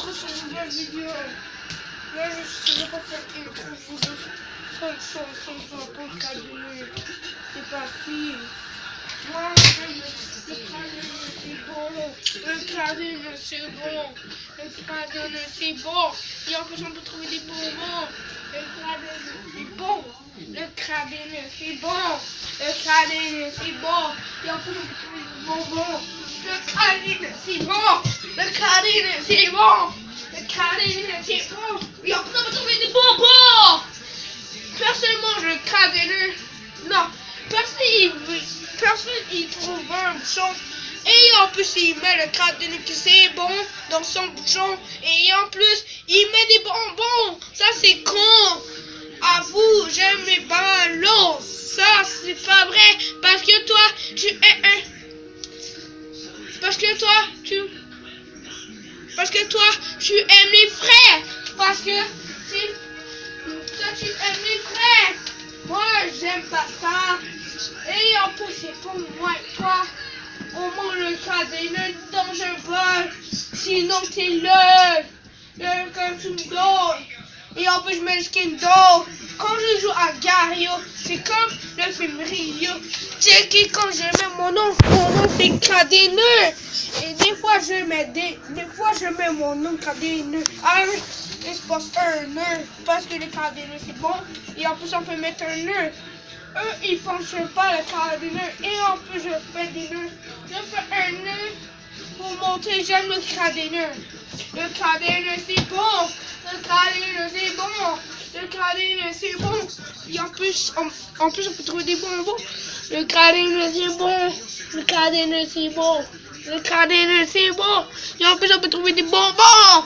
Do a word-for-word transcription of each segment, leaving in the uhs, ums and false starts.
retrouve sur une nouvelle vidéo. Là, je ne sais pas faire une vidéo. Sans sans sans sans pour cadener. C'est parti. Moi, le cadener, c'est bon. Le cadener, c'est bon. Le cadener, c'est bon. Et en plus, on peut trouver des bonbons. Le cadener, c'est bon. Le cadener, c'est bon. Le cadener, c'est bon. Et en plus, on peut trouver des bonbons. Le cadener, c'est bon. Le cadener, c'est bon. Le cadener, c'est bon. Et en plus, on peut trouver des bonbons. Personnellement, je le cadener. Non, personne personne il trouve un bouchon. Et en plus, il met le cadener que c'est bon dans son bouchon. Et en plus, il met des bonbons. Ça, c'est con. À vous, j'aime mes ballons. Ça, c'est pas vrai. Parce que toi, tu es un... Parce que toi, tu... Parce que toi, tu aimes les frères. Parce que tu... Toi, tu aimes les frères. Moi, j'aime pas ça. Et en plus, c'est pour moi et toi. On mange le cadener dans un bol. Sinon, t'es le... Le comme tu donnes. Et en plus, je mets le skin d'eau. Quand je joue à Gario, c'est comme le film Rio. C'est que quand je mets mon nom, mon nom c'est cadener. Et des fois, je mets des... Des fois, je mets mon nom cadener. Ah, je passe un nœud. Parce que le cadener, c'est bon. Et en plus, on peut mettre un nœud. Eux, ils pensent pas le cadener. Et en plus, je fais des nœuds. Je fais un nœud pour montrer j'aime le cadener. Le cadener, c'est bon. Le cadener, c'est bon. Le cadener, c'est bon. Et en plus, en, en plus, on peut trouver des bonbons. Le cadener, c'est bon. Le cadener, c'est bon. Le cadener, c'est bon. Et en plus, on peut trouver des bonbons.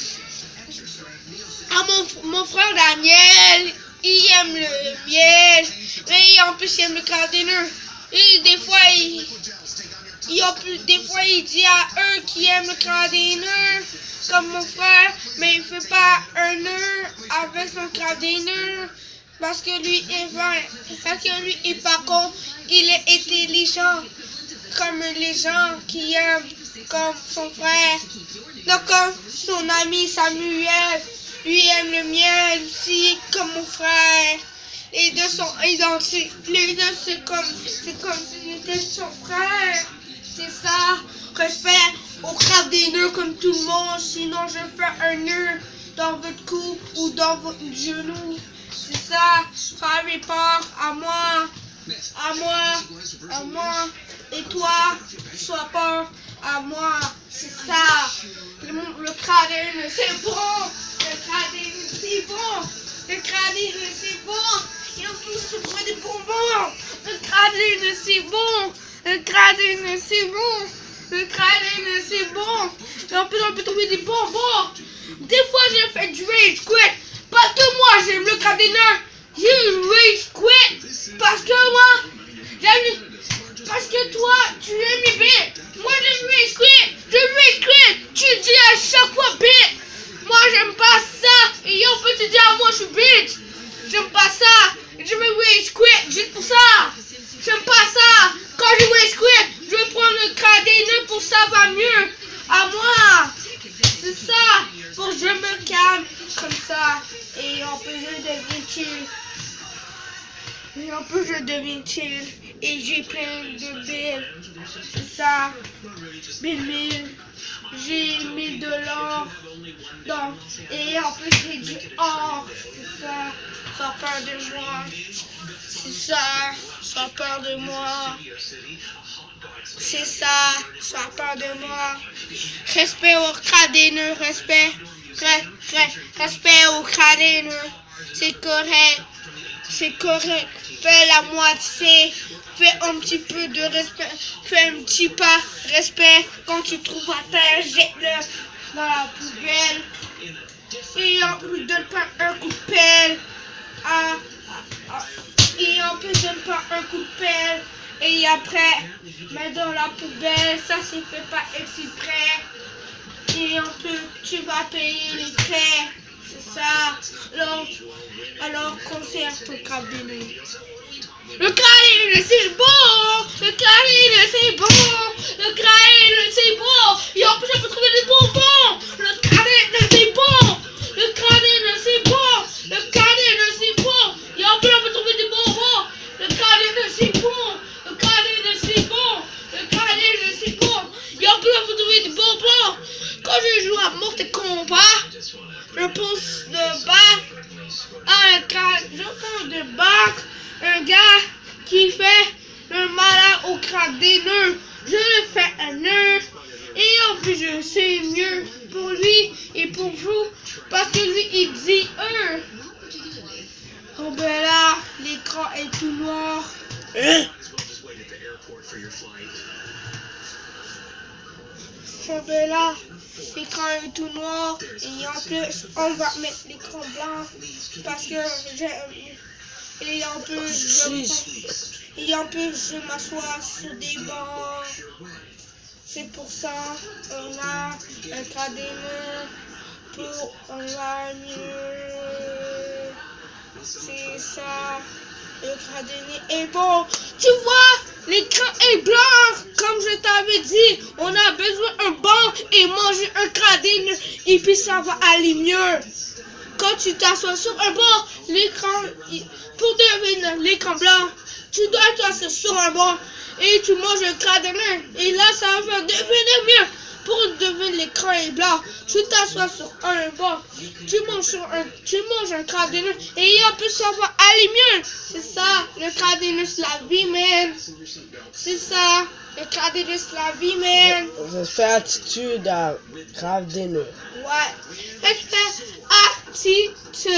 Ah, mon, mon frère Daniel, il aime le miel. Et en plus, il aime le cadener. Et des fois, il, il, en plus, des fois, il dit à eux qui aiment le cadener, comme mon frère, mais il fait pas un nœud avec son cadener. Parce que lui est vrai. Parce que lui est pas con. Il est intelligent. Comme les gens qui aiment comme son frère. Donc comme son ami Samuel. Lui aime le miel aussi comme mon frère. Les deux sont identiques. Les deux c'est comme c'est comme si c'était son frère. C'est ça. Respect au cadener comme tout le monde. Sinon je fais un nœud dans votre cou ou dans votre genou. C'est ça. Harry Potter à moi. À moi. À moi. Et toi, sois pas à moi. C'est ça. Le, le cadener c'est bon. Le cadener c'est bon. Le cadener c'est bon. Et en plus je prends des bonbons. Le cadener c'est bon. Le cadener c'est bon. Le cadener c'est bon. Et en plus on peut trouver des bonbons. Des fois j'ai fait du rage quit. Parce que moi j'aime le cadener. J'ai rage quit. Parce que moi j'aime. Parce que toi tu aimes les bêtes. Moi je rage quit. Je rage quit. Tu dis à chaque fois bête. Moi j'aime pas ça. Et on peut te dire à moi je suis bitch. J'aime pas ça. Je vais rage quit juste pour ça. J'aime pas ça. Quand je rage quit, je vais prendre le cadener pour ça va mieux. À moi. C'est ça. Pour que je me calme comme ça. Et on peut je deviens chill. Et en plus je deviens chill. Et j'ai plein de billes. C'est ça. Mille mille. J'ai mille dollars. Donc, et en plus j'ai du or. C'est ça. Sans peur de moi. C'est ça. Sans peur de moi. C'est ça. Sans peur de moi. Respect au cadener. Respect. Re, re, respect au cadener. C'est correct. C'est correct. Fais la moitié. Fais un petit peu de respect. Fais un petit pas. Respect. Quand tu trouves à terre, jette-le dans la poubelle. Et en plus, donne pas un coup de pelle. À, à, à, et en plus, donne pas un coup de pelle. Et après, mets dans la poubelle. Ça, c'est fait pas exprès. Et en plus, tu vas payer les frais. C'est ça. Alors, alors conserve ton cadener. Le cadener c'est bon. Le cadener c'est bon. Le cadener c'est bon. Et en plus, on peut trouver des bonbons. Le cadener je joue à Mortal Kombat, je pense de battre un gars, je pense de battre un gars qui fait le malade au crâne des nœuds. Je le fais un nœud et en plus je sais mieux pour lui et pour vous parce que lui il dit eux. Oh ben là, l'écran est tout noir. Hein? Oh ben là, l'écran est tout noir et en plus on va mettre l'écran blanc parce que j'ai et en plus je, et en plus je m'assois sur des bancs. C'est pour ça on a un cadenas pour on va mieux. C'est ça. Le cadenas est bon. Tu vois, l'écran est blanc. Comme je t'avais dit, on a besoin d'un banc et manger un cadenas et puis ça va aller mieux. Quand tu t'assois sur un banc, l'écran, pour devenir l'écran blanc, tu dois t'asseoir sur un banc et tu manges un cadenas et là ça va devenir mieux. Pour devenir l'écran est blanc, tu t'assois sur un banc, tu manges sur un, tu manges un cadenas et en plus ça va aller mieux. C'est ça, le cadenas c'est la vie, man. C'est ça, le cadenas c'est la vie, man. Respect attitude à cadenas. Ouais, respect attitude.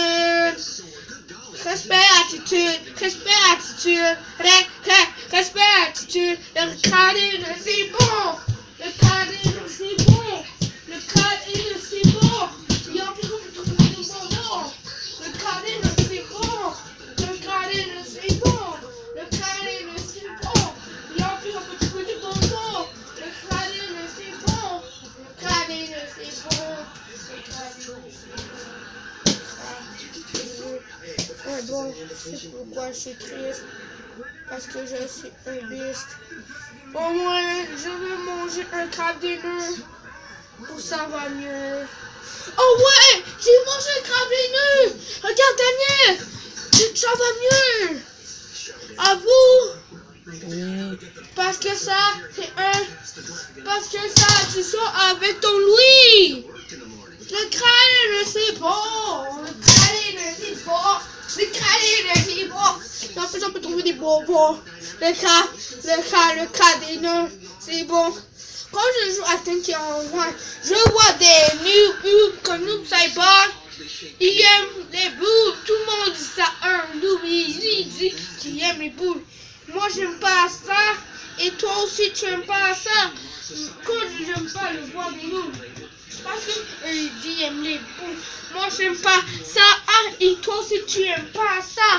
Respect attitude, respect attitude, ré, ré, respect attitude. Le cadenas c'est bon. Le cadenas c'est bon. Le cadenas c'est bon. Il y a plus de bonbons. Le cadenas c'est bon. Le cadenas c'est bon. Le cadenas c'est bon. Il y a plus de bonbons. Le cadenas c'est bon. Le cadenas c'est bon. Ouais, bon, c'est pourquoi je suis triste. Parce que je suis un beast. Au moins, je vais manger un cadenas. Pour ça va mieux. Oh ouais, j'ai mangé un cadenas. Regarde Daniel, ça va mieux. À vous. Oui. Parce que ça, c'est un... Parce que ça, tu sors avec ton Louis. Le cadenas c'est bon. Le cadenas c'est bon. Le cadenas c'est bon. En plus, on peut trouver des bonbons. Le cas, le cas, le cadenas, c'est bon. Quand je joue à Tanky Online, je vois des noobs comme Noob Cyborg. Ils aiment les boules. Tout le monde dit ça. Un noob, il dit qu'il aime les boules. Moi, j'aime pas ça. Et toi aussi, tu aimes pas ça. Quand j'aime pas le voir des noobs. Parce que il dit qu'il aime les boules. Moi, j'aime pas ça. Ah, et toi aussi, tu aimes pas ça.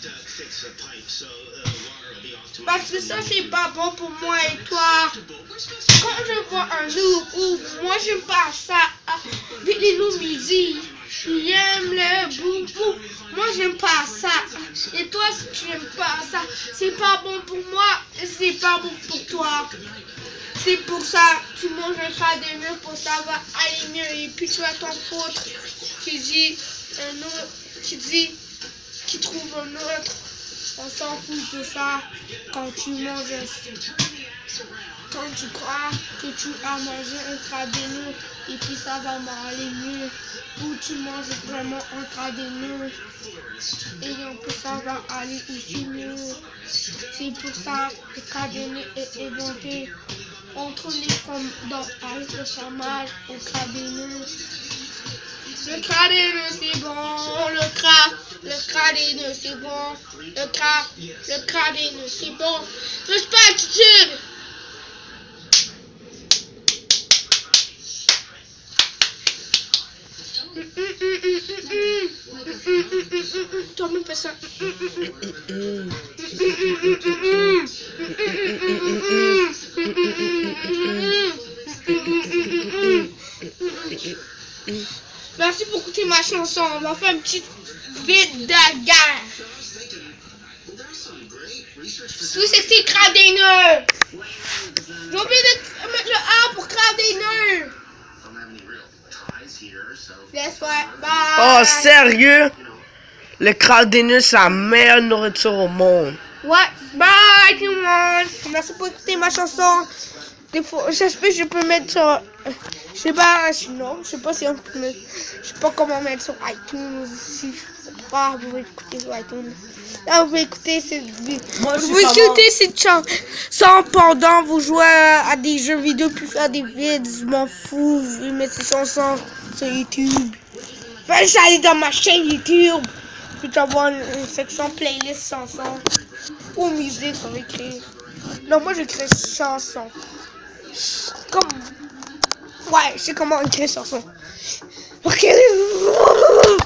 Parce que ça c'est pas bon pour moi et toi. Quand je vois un noob ou moi j'aime pas ça. Les noobs ils disent ils aiment le boubou. Moi j'aime pas ça. Et toi si tu aimes pas ça, c'est pas bon pour moi et c'est pas bon pour toi. C'est pour ça tu manges un cadenas pour ça va aller mieux. Et puis tu as ton faute. Tu dis un autre, tu dis qui trouve un autre. On s'en fout de ça quand tu manges, quand tu crois que tu as mangé un cadenas et puis ça va aller mieux, ou tu manges vraiment un cadenas et en plus ça va aller aussi mieux. C'est pour ça que le cadenas est inventé. Entre les comme dans avec le fromage au cadenas. Le cadenas c'est bon, le cra, le cadenas c'est bon, le cra, le cadenas c'est bon. Respect attitude. Toi même fais ça. Merci pour écouter ma chanson. On va faire une petite bite de guerre. Sweet sixty cadenas. J'ai oublié de mettre le A pour cadenas. Laisse faire. Bye. Oh, sérieux? Le cadenas, c'est la meilleure nourriture au monde. Ouais. Bye tout le monde. Merci pour écouter ma chanson. Des fois, j'espère que je peux mettre sur... Je sais pas, non, je sais pas si on peut mettre... Je sais pas comment mettre sur iTunes aussi. Ah, vous pouvez écouter sur iTunes. Là, vous pouvez écouter cette vidéo. Moi, Vous pouvez écouter cette chanson pendant vous jouez à des jeux vidéo puis faire des vidéos. Je m'en fous. Vous pouvez mettre ces chansons sur YouTube. Enfin, j'allais dans ma chaîne YouTube. Puis avoir une, une section playlist chansons. Ou musique, on va écrire. Non, moi j'écris chanson. Comme... Ouais, je sais comment écrire chanson. Ok.